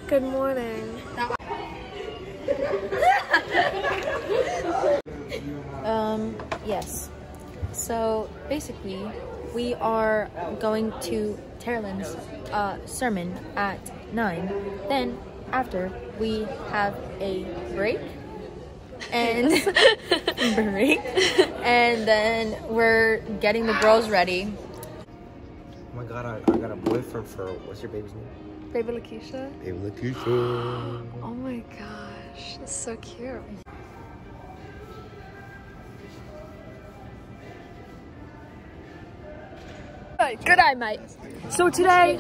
Good morning. Yes. So basically, we are going to Terrelyn's sermon at 9. Then after we have a break and and then we're getting the girls ready. Oh my god, I got a boyfriend for, what's your baby's name? Baby Lakeisha. Baby Lakeisha. Oh my gosh, that's so cute. Good eye, mate. So today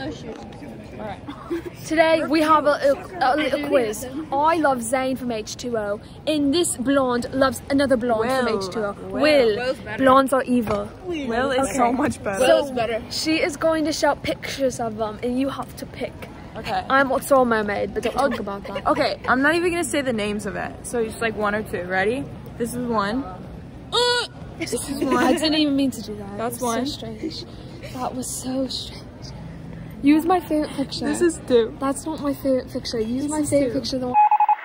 we have a little quiz. I love Zane from H2O, and this blonde loves another blonde from H2O. Will. Blondes are evil. Will is so much better. So better. She is going to shout pictures of them, and you have to pick. Okay. I'm also a mermaid, but don't talk about that. Okay, I'm not even gonna say the names of it. So just like 1 or 2. Ready? This is 1. This is 1. I didn't even mean to do that. That's It was 1. So strange. That was so strange. Use my favorite picture. This is 2. That's not my favorite picture. Use my favorite picture. The one.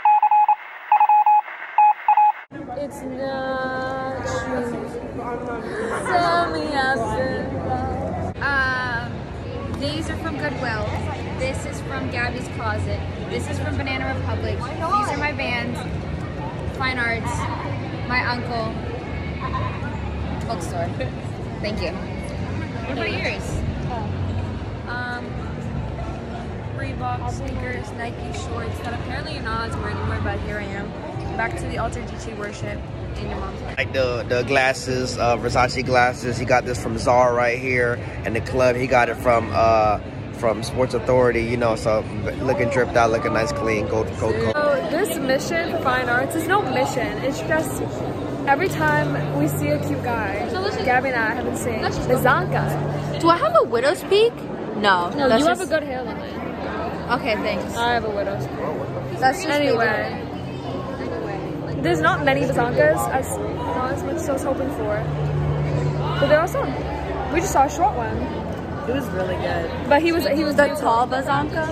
It's not true. Tell me after. These are from Goodwill. This is from Gabby's Closet. This is from Banana Republic. These are my bands. Fine Arts. My uncle. Bookstore. Thank you. What about yours? Reebok sneakers, Nike shorts that apparently you're not allowed to wear anymore, but here I am. Back to the Alter GT worship in your mom's house. Like the glasses, Versace glasses. He got this from Zara right here, and the club he got it from Sports Authority. You know, so looking dripped out, looking nice, clean, gold. So this mission for Fine Arts is no mission. It's just every time we see a cute guy, Gabby and I have been saying Bizanka. Do I have a widow's peak? No. No, you have a good hairline. Okay, thanks. I have a widow's peak. That's just Anyway, there's not many Bazankas, not as much as I was hoping for. But there are some. We just saw a short one. It was really good. But he was the tall Bazanka.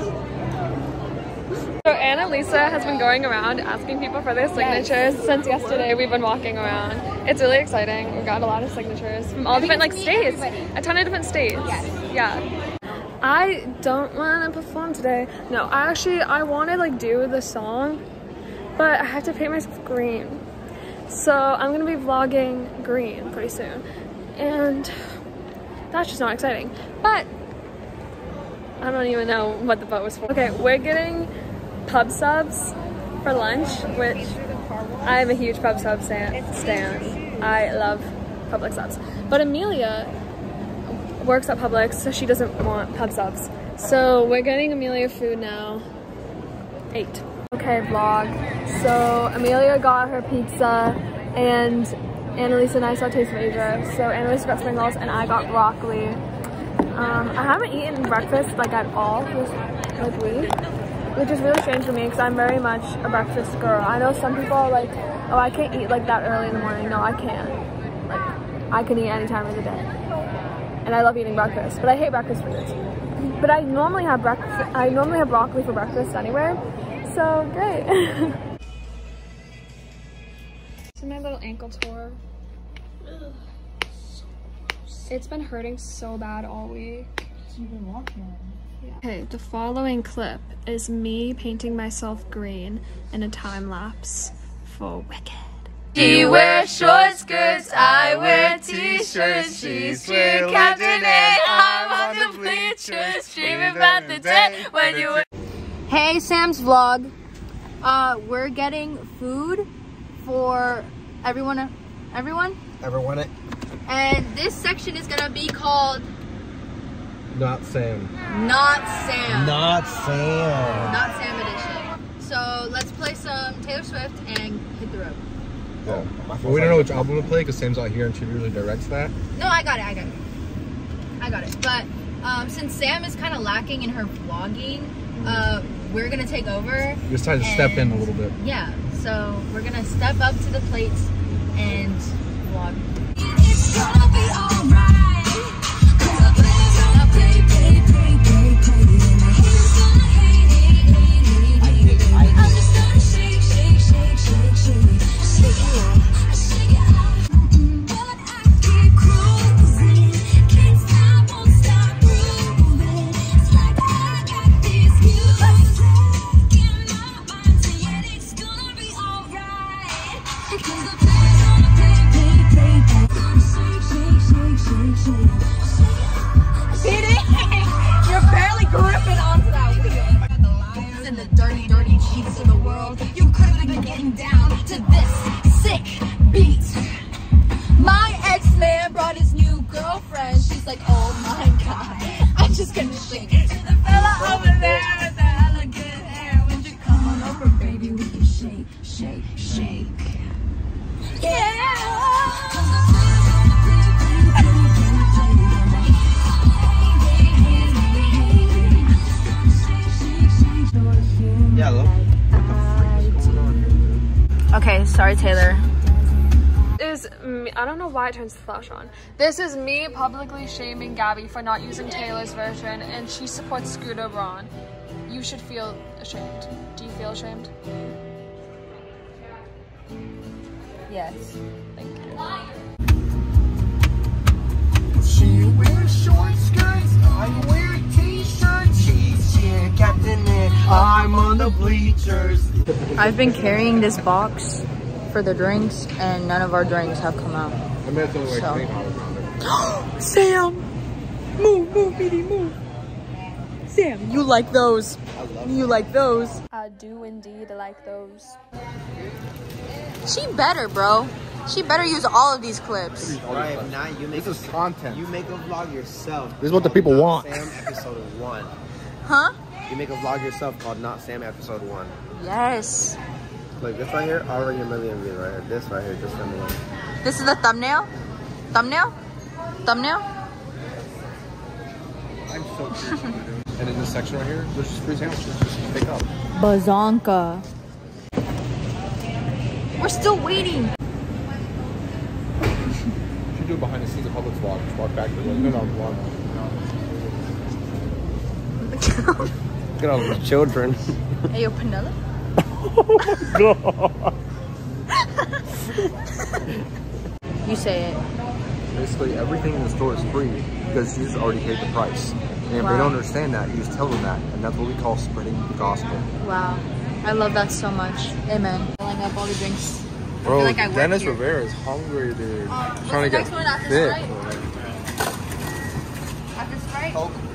So Annalisa has been going around asking people for their signatures since yesterday. We've been walking around. It's really exciting. We've got a lot of signatures from all different states. A ton of different states. Yes. Yeah. I don't want to perform today. No, I want to do the song, but I have to paint myself green. So I'm gonna be vlogging green pretty soon, and that's just not exciting. But I don't even know what the vote was for. Okay, we're getting pub subs for lunch, which I'm a huge pub sub stan. I love Publix subs. But Amelia works at Publix, so she doesn't want pub subs. So we're getting Amelia food now. 8. Okay, vlog. So Amelia got her pizza, and Annalisa and I saw Taste of Asia. So Annalisa got spring rolls, and I got broccoli. I haven't eaten breakfast at all this week, which is really strange for me because I'm very much a breakfast girl. I know some people are like, oh, I can't eat that early in the morning. No, I can. I can eat any time of the day. And I love eating breakfast, but I hate breakfast foods. But I normally have breakfast. I normally have broccoli for breakfast anyway, so great. This is my little ankle tour. It's been hurting so bad all week. You've been walking. Yeah. Okay, the following clip is me painting myself green in a time lapse for Wicked. She wears short skirts, I wear t-shirts. She's cheer captain and I'm on the bleachers, dreaming about the day when you were. Hey, Sam's vlog. We're getting food for everyone. Ever want it? And this section is gonna be called Not Sam. Not Sam. Not Sam. Not Sam edition. So let's play some Taylor Swift and hit the road. Yeah. Well, we don't know which album to play because Sam's out here and she usually directs that. No, I got it. But since Sam is kind of lacking in her vlogging, we're gonna take over. You just tried to step in a little bit. Yeah, so we're gonna step up to the plates and vlog. It's gonna be alright. 'Cause the players gonna play. And the haters gonna hate. You're barely gripping onto that wheel. And the dirty, dirty cheats of the world. You couldn't be getting down to this sick beat. My ex-man brought his new girlfriend. She's like, oh my god, I'm just gonna shake it. To the fella over there with the hella good hair. When you come on over, baby, we can shake, shake, shake. Yeah, look. Okay, sorry, Taylor. Is me, I don't know why it turns the flash on. This is me publicly shaming Gabby for not using Taylor's version, and she supports Scooter Braun. You should feel ashamed. Do you feel ashamed? Yes. Thank you. She wears short skirts, I wear t-shirts. She's cheer captain and I'm on the bleachers. I've been carrying this box for the drinks, and none of our drinks have come out. I mean, it's only like $20 Sam! Move, move, BD, move. Sam, you like those. You like those. I do indeed like those. She better, bro. She better use all of these clips. Right, if not, you make This is content. You make a vlog yourself. This is what the people Not want. Sam episode 1. Huh? You make a vlog yourself called Not Sam episode 1. Yes. Look, this right here, already a million views right here. This right here, just a million. This is the thumbnail? Thumbnail? Thumbnail? I'm so curious what you're doing. And in this section right here, there's just free sandwiches. Just pick up. Bazonka. We're still waiting. You should do it behind the scenes of Publix vlog. Just walk back to the no, vlog. Look at all these children. Hey, yo, Panella? You say it. Basically, everything in the store is free because Jesus already paid the price. And if Wow. they don't understand that, you just tell them that. And that's what we call spreading the gospel. Wow. I love that so much. Amen. Filling up all the drinks. Bro, like I work Dennis here. Rivera is hungry, dude. What's Trying to the get next one after fit. Sprite? After Sprite?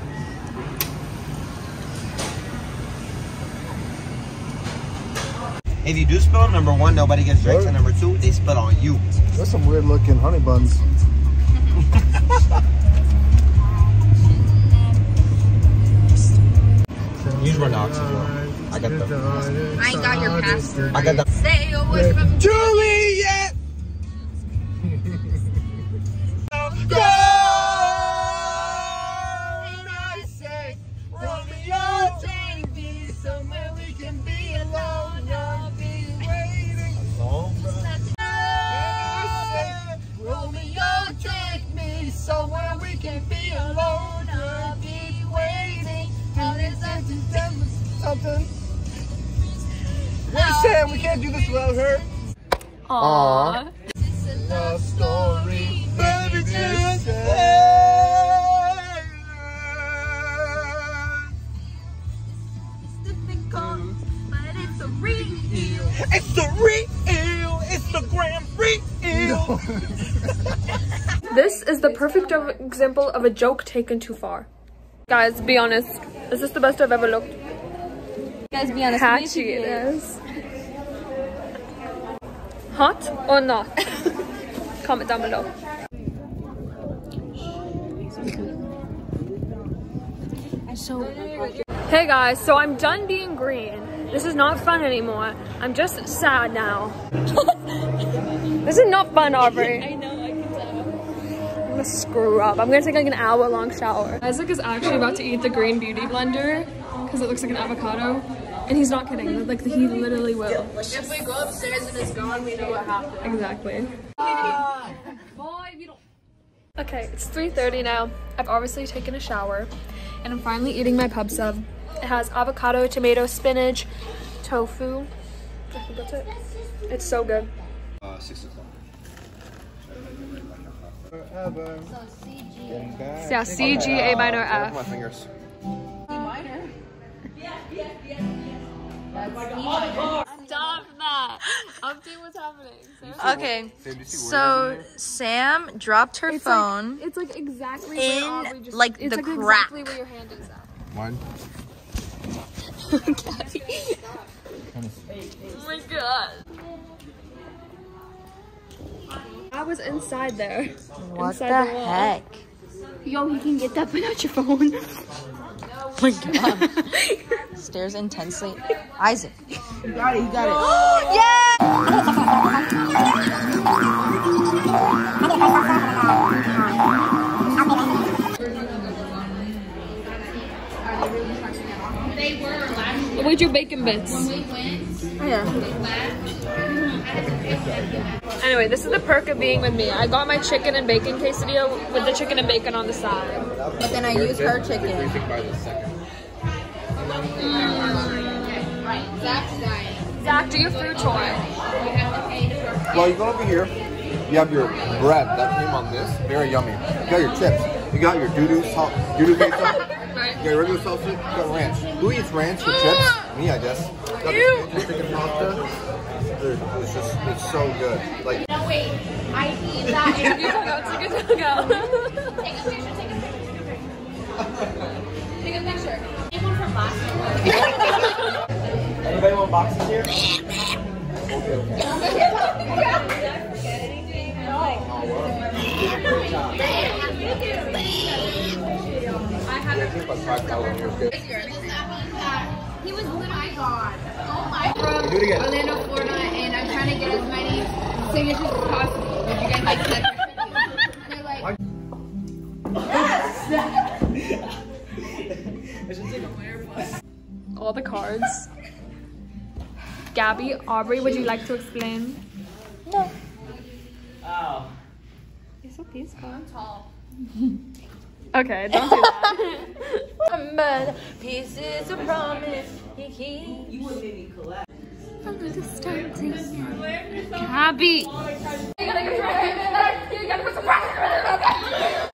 If you do spill on number 1, nobody gets drinks. And number 2, they spill on you. There's some weird looking honey buns. Use Renox as well. I got them. I ain't got your password. I got them. Stay away from Juliet! Sam, we can't do this without her. Aww. Love story, baby, just it's the real, it's the grand real. This is the perfect example of a joke taken too far. Guys, be honest. Is this the best I've ever looked? Guys, be honest. Patchy it is. Hot or not? Comment down below. Hey guys, so I'm done being green. This is not fun anymore. I'm just sad now. This is not fun, Aubrey. I know, I can tell. I'm gonna screw up. I'm gonna take like an hour-long shower. Isaac is actually about to eat the green beauty blender because it looks like an avocado. And he's not kidding. Like, he literally will. If we go upstairs and it's gone, we know what happened. Exactly. Okay, it's 3:30 now. I've obviously taken a shower. And I'm finally eating my pub sub. It has avocado, tomato, spinach, tofu. I think that's it. It's so good. 6 o'clock. Yeah, C, G, A minor, My F. fingers. Stop that. Update what's happening. Okay, so Sam dropped her phone. It's like exactly in, where Aubrey just, like, it's the like crack. exactly where your hand is at. Mine. Oh my god. I was inside there. What inside the wall. heck? Yo, you can get that but not your phone. Oh my god. Stares intensely. Isaac. You got it. You got it. Where'd your bacon bits? Anyway, this is the perk of being with me. I got my chicken and bacon quesadilla with the chicken and bacon on the side. But then I use her chicken. Zach, do your food tour. Well, you go over here. You have your bread that came on this. Very yummy. You got your chips. You got your doo-doo ketchup. You got your regular sausage. You got ranch. Who eats ranch for chips? Me, I guess. You got the chicken pasta. Dude, it's so good. Like. No, wait. I need that. Chicken taco. Take a picture. Take a picture. Take one from last time. Anybody want boxes here? He was literally gone. Oh my Do it god. again. Orlando, Florida, and I'm trying to get as many signatures as possible. Would you guys like to? They're like, All the cards. Gabby, Aubrey, would you like to explain? No. Oh. You're so peaceful. I'm tall. Okay, don't do that. But pieces of promise you keep. Gabby.